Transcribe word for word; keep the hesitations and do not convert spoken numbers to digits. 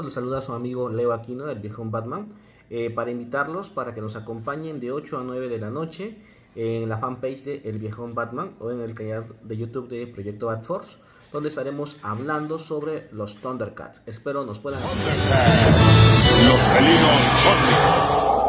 les saluda a su amigo Leo Aquino del Viejón Batman, eh, para invitarlos para que nos acompañen de ocho a nueve de la noche en la fanpage de El Viejón Batman o en el canal de YouTube de Proyecto Bat Force, donde estaremos hablando sobre los Thundercats. Espero nos puedan acompañar. Los felinos cósmicos.